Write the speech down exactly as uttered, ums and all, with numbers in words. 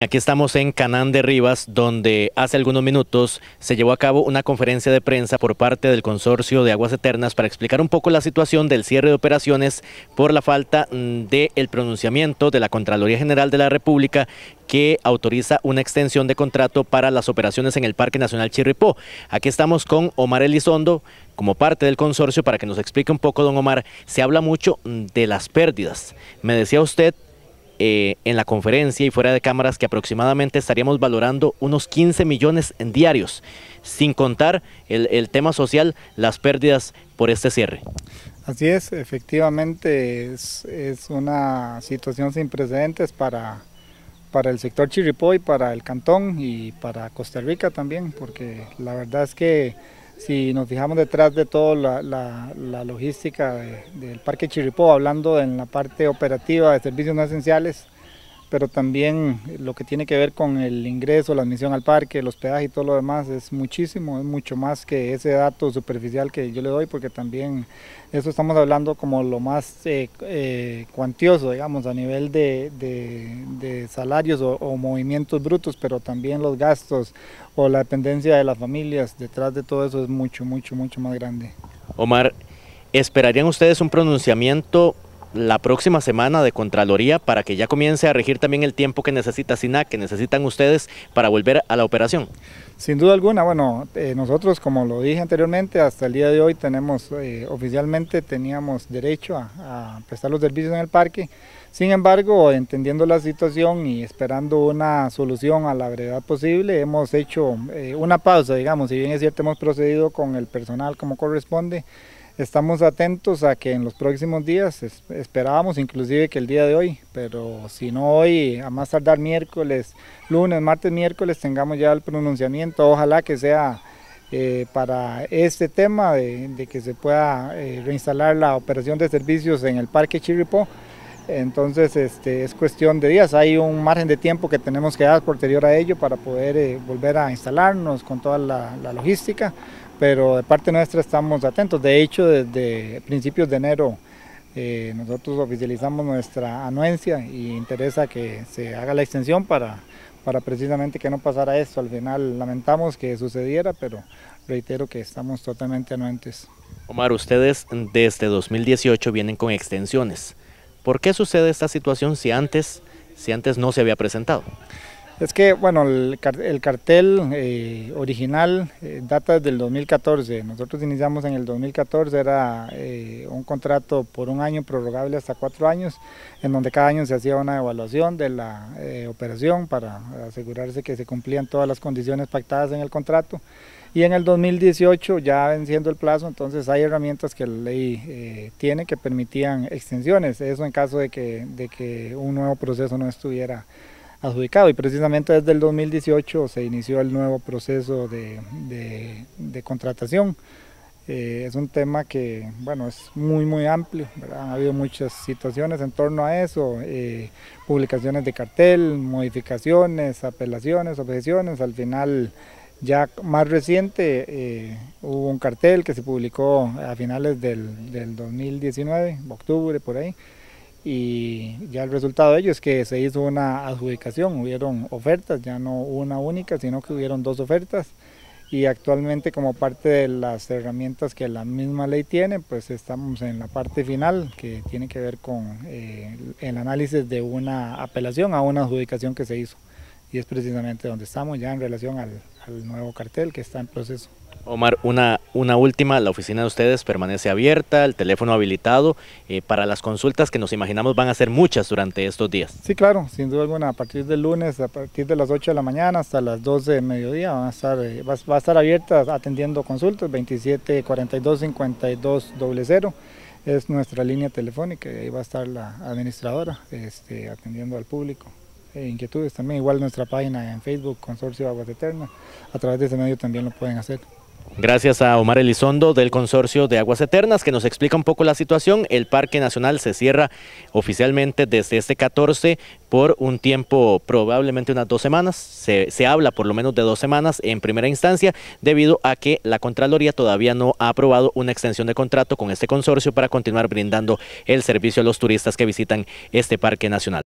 Aquí estamos en Canán de Rivas, donde hace algunos minutos se llevó a cabo una conferencia de prensa por parte del Consorcio de Aguas Eternas para explicar un poco la situación del cierre de operaciones por la falta del pronunciamiento de la Contraloría General de la República que autoriza una extensión de contrato para las operaciones en el Parque Nacional Chirripó. Aquí estamos con Omar Elizondo, como parte del consorcio, para que nos explique un poco, don Omar. Se habla mucho de las pérdidas. Me decía usted Eh, en la conferencia y fuera de cámaras que aproximadamente estaríamos valorando unos quince millones en diarios, sin contar el, el tema social, las pérdidas por este cierre. Así es, efectivamente es, es una situación sin precedentes para, para el sector Chirripó y para el cantón y para Costa Rica también, porque la verdad es que si nos fijamos detrás de toda la, la, la logística de, del Parque Chirripó, hablando en la parte operativa de servicios no esenciales, pero también lo que tiene que ver con el ingreso, la admisión al parque, el hospedaje y todo lo demás, es muchísimo, es mucho más que ese dato superficial que yo le doy, porque también eso estamos hablando como lo más eh, eh, cuantioso, digamos, a nivel de, de, de salarios o, o movimientos brutos, pero también los gastos o la dependencia de las familias detrás de todo eso es mucho, mucho, mucho más grande. Omar, ¿esperarían ustedes un pronunciamiento la próxima semana de Contraloría para que ya comience a regir también el tiempo que necesita SINAC, que necesitan ustedes para volver a la operación? Sin duda alguna, bueno, eh, nosotros, como lo dije anteriormente, hasta el día de hoy tenemos, eh, oficialmente teníamos derecho a, a prestar los servicios en el parque. Sin embargo, entendiendo la situación y esperando una solución a la brevedad posible, hemos hecho eh, una pausa, digamos. Si bien es cierto, hemos procedido con el personal como corresponde. Estamos atentos a que en los próximos días, esperábamos inclusive que el día de hoy, pero si no hoy, a más tardar miércoles, lunes, martes, miércoles, tengamos ya el pronunciamiento. Ojalá que sea eh, para este tema de, de que se pueda eh, reinstalar la operación de servicios en el Parque Chirripó. Entonces este, es cuestión de días, hay un margen de tiempo que tenemos que dar posterior a ello para poder eh, volver a instalarnos con toda la, la logística, pero de parte nuestra estamos atentos. De hecho, desde principios de enero eh, nosotros oficializamos nuestra anuencia y interesa que se haga la extensión para, para precisamente que no pasara esto. Al final lamentamos que sucediera, pero reitero que estamos totalmente anuentes. Omar, ustedes desde dos mil dieciocho vienen con extensiones. ¿Por qué sucede esta situación si antes, si antes no se había presentado? Es que, bueno, el, el cartel eh, original eh, data desde el dos mil catorce. Nosotros iniciamos en el dos mil catorce, era eh, un contrato por un año prorrogable hasta cuatro años, en donde cada año se hacía una evaluación de la eh, operación para asegurarse que se cumplían todas las condiciones pactadas en el contrato. Y en el dos mil dieciocho, ya venciendo el plazo, entonces hay herramientas que la ley eh, tiene que permitían extensiones, eso en caso de que, de que un nuevo proceso no estuviera adjudicado, y precisamente desde el dos mil dieciocho se inició el nuevo proceso de, de, de contratación. Eh, es un tema que, bueno, es muy muy amplio, ¿verdad? Ha habido muchas situaciones en torno a eso, eh, publicaciones de cartel, modificaciones, apelaciones, objeciones. Al final, ya más reciente, eh, hubo un cartel que se publicó a finales del, del dos mil diecinueve, octubre por ahí, y ya el resultado de ello es que se hizo una adjudicación, hubieron ofertas, ya no una única, sino que hubieron dos ofertas, y actualmente, como parte de las herramientas que la misma ley tiene, pues estamos en la parte final que tiene que ver con eh, el análisis de una apelación a una adjudicación que se hizo, y es precisamente donde estamos ya en relación al, al nuevo cartel que está en proceso. Omar, una, una última, la oficina de ustedes permanece abierta, el teléfono habilitado eh, para las consultas que nos imaginamos van a ser muchas durante estos días. Sí, claro, sin duda alguna, a partir del lunes, a partir de las ocho de la mañana hasta las doce del mediodía van a estar, eh, va, va a estar abierta atendiendo consultas. Veintisiete cuarenta y dos cincuenta y dos cero cero es nuestra línea telefónica, y ahí va a estar la administradora este, atendiendo al público. E inquietudes también, igual nuestra página en Facebook, Consorcio Aguas Eternas, a través de ese medio también lo pueden hacer. Gracias a Omar Elizondo del Consorcio de Aguas Eternas, que nos explica un poco la situación. El Parque Nacional se cierra oficialmente desde este catorce por un tiempo, probablemente unas dos semanas. Se, se habla por lo menos de dos semanas en primera instancia, debido a que la Contraloría todavía no ha aprobado una extensión de contrato con este consorcio para continuar brindando el servicio a los turistas que visitan este Parque Nacional.